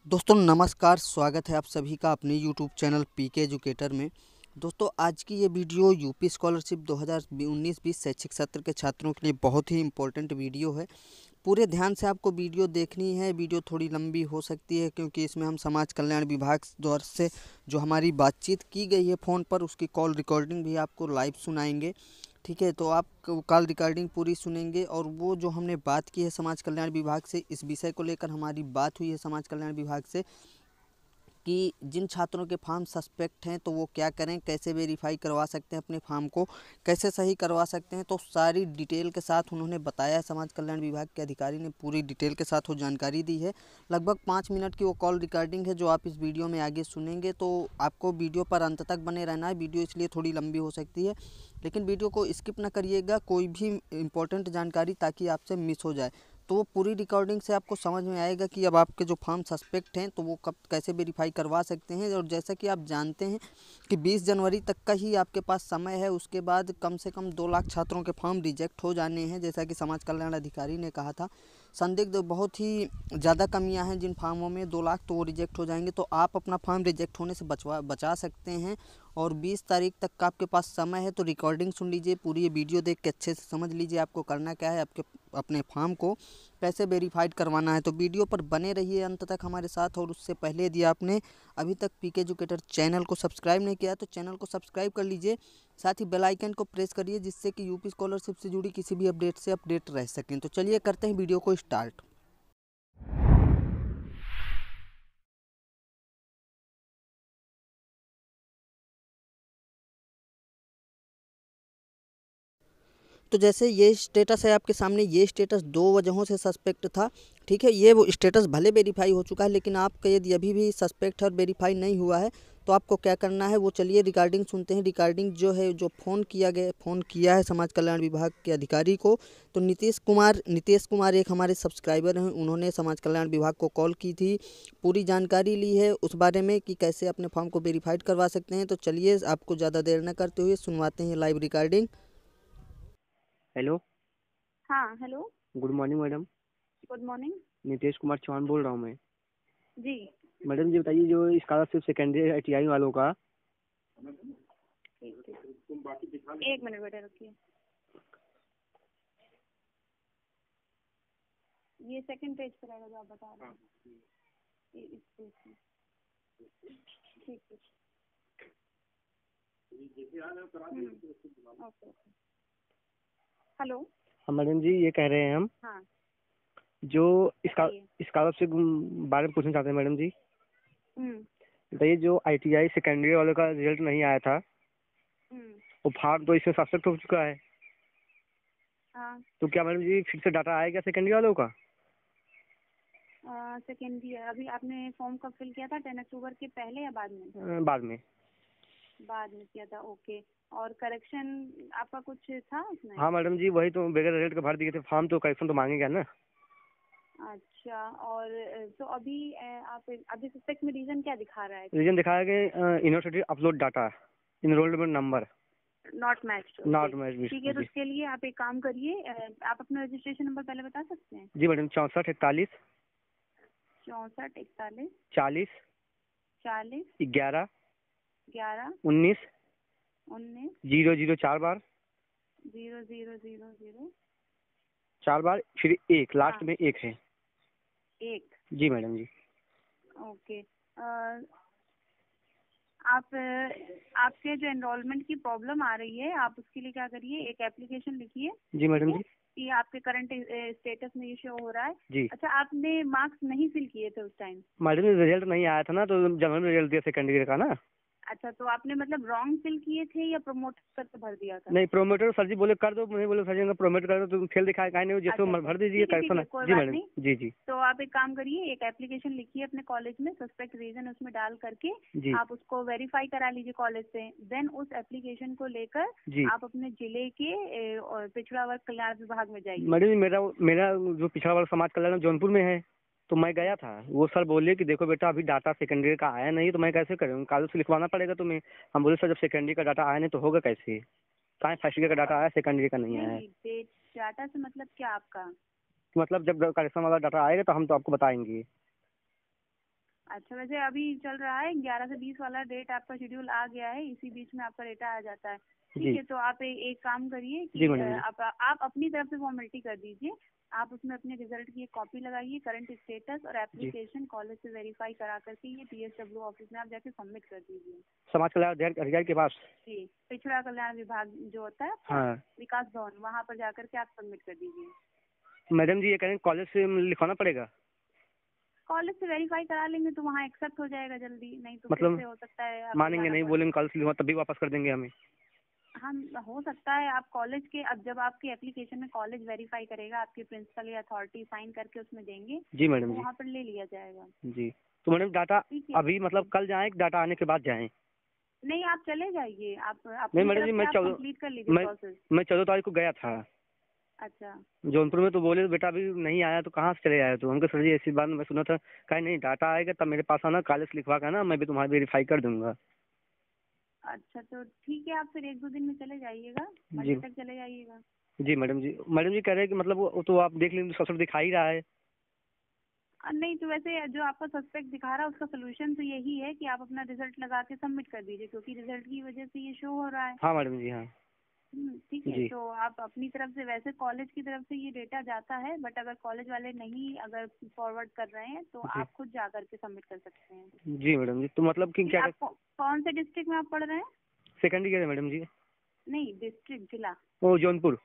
दोस्तों नमस्कार, स्वागत है आप सभी का अपने यूट्यूब चैनल पीके एजुकेटर में। दोस्तों आज की ये वीडियो यूपी स्कॉलरशिप 2019-20 शैक्षिक सत्र के छात्रों के लिए बहुत ही इम्पोर्टेंट वीडियो है। पूरे ध्यान से आपको वीडियो देखनी है। वीडियो थोड़ी लंबी हो सकती है क्योंकि इसमें हम समाज कल्याण विभाग द्वारा से जो हमारी बातचीत की गई है फ़ोन पर, उसकी कॉल रिकॉर्डिंग भी आपको लाइव सुनाएंगे। ठीक है, तो आप कॉल रिकॉर्डिंग पूरी सुनेंगे और वो जो हमने बात की है समाज कल्याण विभाग से, इस विषय को लेकर हमारी बात हुई है समाज कल्याण विभाग से कि जिन छात्रों के फॉर्म सस्पेक्ट हैं तो वो क्या करें, कैसे वेरीफाई करवा सकते हैं अपने फॉर्म को, कैसे सही करवा सकते हैं। तो सारी डिटेल के साथ उन्होंने बताया है। समाज कल्याण विभाग के अधिकारी ने पूरी डिटेल के साथ वो जानकारी दी है। लगभग 5 मिनट की वो कॉल रिकॉर्डिंग है जो आप इस वीडियो में आगे सुनेंगे। तो आपको वीडियो पर अंत तक बने रहना है। वीडियो इसलिए थोड़ी लंबी हो सकती है, लेकिन वीडियो को स्किप ना करिएगा कोई भी इम्पोर्टेंट जानकारी, ताकि आपसे मिस हो जाए। तो वो पूरी रिकॉर्डिंग से आपको समझ में आएगा कि अब आपके जो फॉर्म सस्पेक्ट हैं तो वो कब कैसे वेरीफाई करवा सकते हैं। और जैसा कि आप जानते हैं कि 20 जनवरी तक का ही आपके पास समय है। उसके बाद कम से कम 2 लाख छात्रों के फॉर्म रिजेक्ट हो जाने हैं, जैसा कि समाज कल्याण अधिकारी ने कहा था। संदिग्ध बहुत ही ज़्यादा कमियां हैं जिन फार्मों में, 2 लाख तो वो रिजेक्ट हो जाएंगे। तो आप अपना फॉर्म रिजेक्ट होने से बचा सकते हैं। और 20 तारीख तक का आपके पास समय है। तो रिकॉर्डिंग सुन लीजिए, पूरी ये वीडियो देख के अच्छे से समझ लीजिए आपको करना क्या है, आपके अपने फॉर्म को कैसे वेरीफाइड करवाना है। तो वीडियो पर बने रहिए अंत तक हमारे साथ। और उससे पहले यदि आपने अभी तक पीके एजुकेटर चैनल को सब्सक्राइब नहीं किया तो चैनल को सब्सक्राइब कर लीजिए। साथ ही बेल आइकन को प्रेस करिए जिससे कि यूपी स्कॉलरशिप से जुड़ी किसी भी अपडेट से अपडेट रह सकें। तो चलिए करते हैं वीडियो को स्टार्ट। तो जैसे ये स्टेटस है आपके सामने, ये स्टेटस 2 वजहों से सस्पेक्ट था। ठीक है, ये वो स्टेटस भले वेरीफाई हो चुका है, लेकिन आपका यदि अभी भी सस्पेक्ट है और वेरीफाई नहीं हुआ है तो आपको क्या करना है वो चलिए रिगार्डिंग सुनते हैं। रिगार्डिंग जो है, जो फ़ोन किया है समाज कल्याण विभाग के अधिकारी को, तो नीतीश कुमार एक हमारे सब्सक्राइबर हैं। उन्होंने समाज कल्याण विभाग को कॉल की थी, पूरी जानकारी ली है उस बारे में कि कैसे अपने फॉर्म को वेरीफाइड करवा सकते हैं। तो चलिए आपको ज़्यादा देर न करते हुए सुनवाते हैं लाइव रिकॉर्डिंग। हेलो। हाँ, hello. Good morning madam. Good morning. Nitish Kumar Chauhan बोल रहा हूँ मैं। जी। मैडम जी बताइए, जो स्कॉलरशिप सेकेंडरी आईटीआई वालों का। ठीक है, 1 मिनट बेटा रुकिए। ये सेकंड पेज पर आएगा जो आप बता रहे हैं। ये इस पेज में। ठीक है। ओके। हेलो। हाँ मैडम जी, ये कह रहे हैं हम हाँ, जो बताइए। स्कॉलरशिप बारे में पूछना चाहते हैं मैडम जी। हम्म। बताइए, जो आईटीआई सेकेंडरी वालों का रिजल्ट नहीं आया था, हम्म। वो फॉर्म तो इसमें सस्पेक्ट हो चुका है। हाँ। तो क्या मैडम जी फिर से डाटा आएगा सेकेंडरी वालों का? सेकेंडरी अभी आपने फॉर्म कब फिल किया था? 10 अक्टूबर के पहले या बाद में? बाद में। बाद में किया था, ओके। और करेक्शन आपका कुछ था उसमें? हाँ मैडम जी, वही तो बगैर रिजल्ट के भर दिए थे फॉर्म, तो करेक्शन तो मांगेगा ना। अच्छा। और तो अभी आप अभी सस्पेक्ट में रीजन क्या दिखा रहा है? रीजन दिखाया कि university upload data, enrolment number not match. Not match. ठीक है, तो उसके लिए आप एक काम करिए, आप अपना रजिस्ट्रेशन नंबर पहले बता सकते हैं? जी मैडम, 6441 6441 40 40 11 11 19 19 00 4 बार 0000 4 बार, फिर एक लास्ट हाँ, में एक है। 1। जी मैडम जी। ओके। आप आपके जो एनरोलमेंट की प्रॉब्लम आ रही है, आप उसके लिए क्या करिए, एक एप्लीकेशन लिखिए। जी मैडम जी। कि आपके करंट स्टेटस में ये शो हो रहा है। जी अच्छा, आपने मार्क्स नहीं फिल किए थे उस टाइम? मैडम, रिजल्ट नहीं आया था ना, तो जनवरी में रिजल्ट दिया सेकेंडरी का ना। अच्छा, तो आपने मतलब रॉन्ग फिल किए थे या प्रमोट करके भर दिया था? नहीं, प्रोमोटर सर जी बोले कर दो, नहीं बोले सर जी प्रोमोट कर दो, तो फेल दिखाया कहीं नहीं, जैसे अच्छा वो अच्छा, भर दीजिए ठीक है ठीक करेक्शन। है, कोई जी बात मैडम। नहीं। जी जी। तो आप एक काम करिए, एक एप्लीकेशन लिखिए अपने कॉलेज में, सस्पेक्ट रीजन उसमें डाल करके जी आप उसको वेरीफाई करा लीजिए कॉलेज से। देन उस एप्लीकेशन को लेकर जी। आप अपने जिले के पिछड़ा वर्ग कल्याण विभाग में जाइए। मैडम जी, मेरा मेरा जो पिछड़ा वाला समाज कल्याण जौनपुर में है, तो मैं गया था। वो सर बोले कि देखो बेटा, अभी डाटा सेकेंडरी का आया नहीं, तो मैं कैसे करूँ, कागज से लिखवाना पड़ेगा तुम्हें। हम बोले सर, जब सेकेंडरी का डाटा आया नहीं तो होगा कैसे? कहाँ फर्स्ट ईयर का डाटा आया, सेकेंडरी का नहीं आया है। नहीं, डाटा से मतलब क्या आपका? मतलब जब करेक्शन वाला डाटा आएगा तो हम तो आपको बताएंगे। अच्छा, वैसे अभी चल रहा है 11 से 20 वाला डेट, आपका शेड्यूल आ गया है, इसी बीच में आपका डेटा आ जाता है। ठीक जी है, तो आप एक काम करिए जी कि मैडम जी। आप अपनी तरफ से फॉर्मेलिटी कर दीजिए। आप उसमें अपने रिजल्ट की एक कॉपी लगाइए, करंट स्टेटस और जी एप्लीकेशन कॉलेज से वेरीफाई करा करके ये PSW ऑफिस में आप जाके सबमिट कर दीजिए। समाज कल्याण अधिकारी के पास। जी, पिछड़ा कल्याण विभाग जो होता है आपका, हाँ विकास भवन, वहाँ पर जाकर के आप सबमिट कर दीजिए। मैडम जी, ये कह रहे हैं कॉलेज से लिखवाना पड़ेगा? कॉलेज से वेरीफाई करा लेंगे तो वहाँ एक्सेप्ट हो जाएगा जल्दी, नहीं तो फिर मतलब से हो सकता है आपको मानेंगे जाना नहीं, पड़े। बोलेंगे कॉलेज से लिखवा तभी वापस कर देंगे हमें? हम हो सकता है आप कॉलेज के, अब जब आपकी एप्लीकेशन में कॉलेज वेरीफाई करेगा, आपके प्रिंसिपल या अथॉरिटी साइन करके उसमें देंगे, जी तो मैडम जी। वहाँ पर ले लिया जाएगा। जी तो मैडम डाटा ठीक है। अभी मतलब कल जाएँ कि डाटा आने के बाद जाएँ? नहीं, आप चले जाइए, आप नहीं अपनी मैडम तरफ जी, से आप कंप्लीट कर लीजिए मैं प्रोसेस। मैं 14 तारीख को गया था अच्छा। जौनपुर में, तो बोले बेटा अभी नहीं आया, तो कहाँ से चले आए? तो हमको सर जी ऐसी बात मैं सुना था, कहा नहीं डाटा आएगा तब मेरे पास आना, कॉलेज लिखवा कर ना मैं भी तुम्हारा वेरीफाई कर दूंगा। अच्छा, तो ठीक है, आप फिर 1-2 दिन में चले जाइएगा, जी मंडे तक चले जाइएगा। जी मैडम जी। मैडम जी कह रहे हैं कि मतलब वो तो आप देख लीजिए, ससुर दिखा ही रहा है। नहीं तो वैसे जो आपका सस्पेक्ट दिखा रहा है उसका सोल्यूशन तो यही है कि आप अपना रिजल्ट लगा के सबमिट कर दीजिए, क्योंकि रिजल्ट की वजह से ये शो हो रहा है। हाँ मैडम जी हाँ। ठीक है, जी तो आप अपनी तरफ से, वैसे कॉलेज की तरफ से ये डेटा जाता है, बट अगर कॉलेज वाले नहीं अगर फॉरवर्ड कर रहे हैं तो जी आप खुद जा करके सबमिट कर सकते हैं। जी मैडम जी। तो मतलब कि ठीक, क्या आप कौन से डिस्ट्रिक्ट में आप पढ़ रहे हैं? सेकंड ईयर है मैडम जी। नहीं, डिस्ट्रिक्ट, जिला। वो जौनपुर।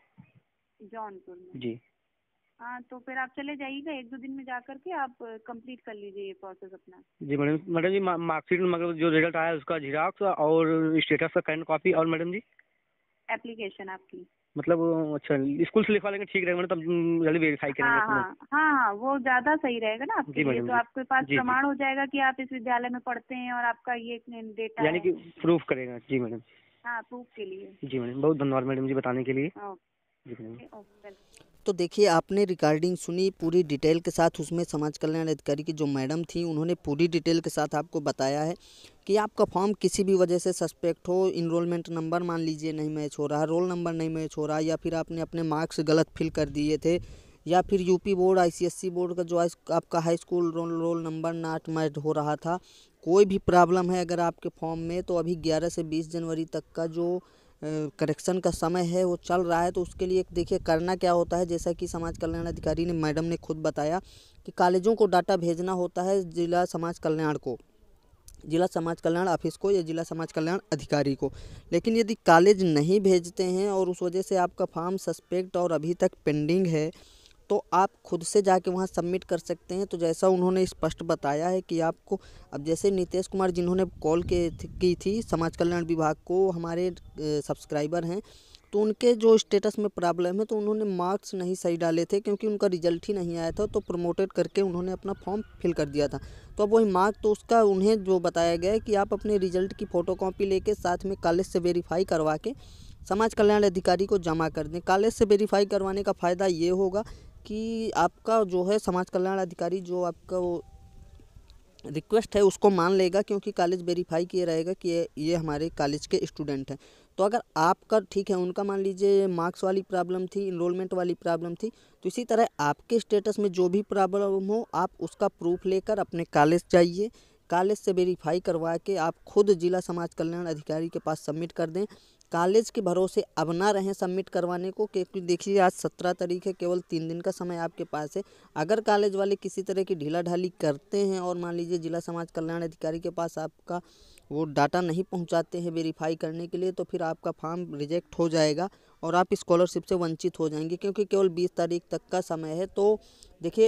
जौनपुर में। जी हाँ, तो फिर आप चले जाइएगा, 1-2 दिन में जा करके आप कंप्लीट कर लीजिए ये प्रोसेस अपना। जी मैडम। मैडम जी मार्कशीट मतलब जो रिजल्ट आया है उसका झिराक्स और स्टेटस का करंट कॉपी, और मैडम जी एप्लीकेशन आपकी। मतलब अच्छा स्कूल से लिखवा लेंगे ठीक रहेगा मैडम, तब जल्दी वेरीफाई करेंगे हाँ अपना। हाँ हाँ हाँ, वो ज्यादा सही रहेगा ना आपके जी लिए, मैडम तो जी। आपके पास जी जी प्रमाण हो जाएगा कि आप इस विद्यालय में पढ़ते हैं और आपका ये डेटा यानी है। कि प्रूफ करेगा। जी मैडम। हाँ, प्रूफ के लिए। जी मैडम, बहुत धन्यवाद मैडम जी बताने के लिए। जी मैडम। Okay okay. तो देखिए, आपने रिकॉर्डिंग सुनी पूरी डिटेल के साथ। उसमें समाज कल्याण अधिकारी की जो मैडम थी उन्होंने पूरी डिटेल के साथ आपको बताया है कि आपका फॉर्म किसी भी वजह से सस्पेक्ट हो, इनरोलमेंट नंबर मान लीजिए नहीं मैच हो रहा, रोल नंबर नहीं मैच हो रहा, या फिर आपने अपने मार्क्स गलत फिल कर दिए थे, या फिर यूपी बोर्ड ICSE बोर्ड का जो आपका high school roll number not match हो रहा था, कोई भी प्रॉब्लम है अगर आपके फॉर्म में, तो अभी 11 से 20 जनवरी तक का जो करेक्शन का समय है वो चल रहा है। तो उसके लिए देखिए करना क्या होता है, जैसा कि समाज कल्याण अधिकारी ने मैडम ने खुद बताया कि कॉलेजों को डाटा भेजना होता है जिला समाज कल्याण को, जिला समाज कल्याण ऑफिस को, या जिला समाज कल्याण अधिकारी को। लेकिन यदि कॉलेज नहीं भेजते हैं और उस वजह से आपका फॉर्म सस्पेक्ट और अभी तक पेंडिंग है, तो आप खुद से जाके वहाँ सबमिट कर सकते हैं। तो जैसा उन्होंने स्पष्ट बताया है कि आपको, अब जैसे नीतीश कुमार जिन्होंने कॉल की थी समाज कल्याण विभाग को, हमारे सब्सक्राइबर हैं, तो उनके जो स्टेटस में प्रॉब्लम है, तो उन्होंने मार्क्स नहीं सही डाले थे क्योंकि उनका रिजल्ट ही नहीं आया था, तो प्रमोटेड करके उन्होंने अपना फॉर्म फिल कर दिया था। तो अब वही मार्क, तो उसका उन्हें जो बताया गया है कि आप अपने रिजल्ट की फ़ोटोकॉपी लेके साथ में कॉलेज से वेरीफाई करवा के समाज कल्याण अधिकारी को जमा कर दें। कॉलेज से वेरीफाई करवाने का फ़ायदा ये होगा कि आपका जो है समाज कल्याण अधिकारी जो आपका वो रिक्वेस्ट है उसको मान लेगा, क्योंकि कॉलेज वेरीफाई किए रहेगा कि ये हमारे कॉलेज के स्टूडेंट हैं। तो अगर आपका ठीक है, उनका मान लीजिए मार्क्स वाली प्रॉब्लम थी, इनरोलमेंट वाली प्रॉब्लम थी, तो इसी तरह आपके स्टेटस में जो भी प्रॉब्लम हो, आप उसका प्रूफ लेकर अपने कॉलेज जाइए, कॉलेज से वेरीफाई करवा के आप खुद जिला समाज कल्याण अधिकारी के पास सबमिट कर दें। कॉलेज के भरोसे अब ना रहें सबमिट करवाने को, क्योंकि देखिए आज 17 तारीख है, केवल 3 दिन का समय आपके पास है। अगर कॉलेज वाले किसी तरह की ढीला ढाली करते हैं और मान लीजिए जिला समाज कल्याण अधिकारी के पास आपका वो डाटा नहीं पहुंचाते हैं वेरीफाई करने के लिए, तो फिर आपका फॉर्म रिजेक्ट हो जाएगा और आप स्कॉलरशिप से वंचित हो जाएंगे, क्योंकि केवल 20 तारीख तक का समय है। तो देखिए,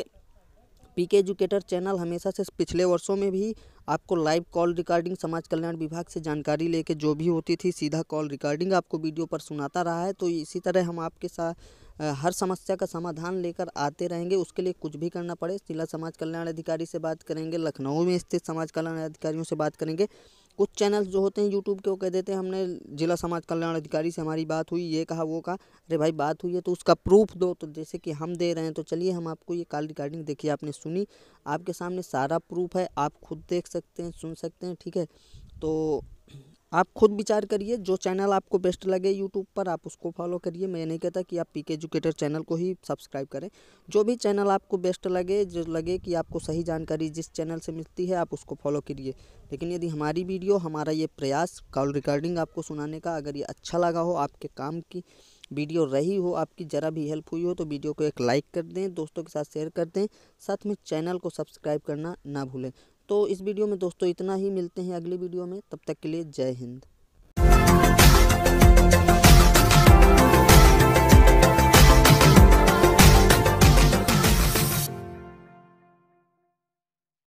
PK एजुकेटर चैनल हमेशा से पिछले वर्षों में भी आपको लाइव कॉल रिकॉर्डिंग समाज कल्याण विभाग से जानकारी लेके जो भी होती थी सीधा कॉल रिकॉर्डिंग आपको वीडियो पर सुनाता रहा है। तो इसी तरह हम आपके साथ हर समस्या का समाधान लेकर आते रहेंगे। उसके लिए कुछ भी करना पड़े, जिला समाज कल्याण अधिकारी से बात करेंगे, लखनऊ में स्थित समाज कल्याण अधिकारियों से बात करेंगे। कुछ चैनल्स जो होते हैं यूट्यूब के, वो कह देते हैं हमने जिला समाज कल्याण अधिकारी से हमारी बात हुई, ये कहा वो कहा। अरे भाई, बात हुई है तो उसका प्रूफ दो। तो जैसे कि हम दे रहे हैं, तो चलिए हम आपको ये कॉल रिकॉर्डिंग, देखिए आपने सुनी, आपके सामने सारा प्रूफ है, आप खुद देख सकते हैं, सुन सकते हैं। ठीक है, तो आप खुद विचार करिए, जो चैनल आपको बेस्ट लगे यूट्यूब पर आप उसको फॉलो करिए। मैं नहीं कहता कि आप पीके एजुकेटर चैनल को ही सब्सक्राइब करें। जो भी चैनल आपको बेस्ट लगे, जो लगे कि आपको सही जानकारी जिस चैनल से मिलती है आप उसको फॉलो करिए। लेकिन यदि हमारी वीडियो, हमारा ये प्रयास कॉल रिकॉर्डिंग आपको सुनाने का, अगर ये अच्छा लगा हो, आपके काम की वीडियो रही हो, आपकी ज़रा भी हेल्प हुई हो, तो वीडियो को एक लाइक कर दें, दोस्तों के साथ शेयर कर दें, साथ में चैनल को सब्सक्राइब करना ना भूलें। तो इस वीडियो में दोस्तों इतना ही, मिलते हैं अगली वीडियो में, तब तक के लिए जय हिंद।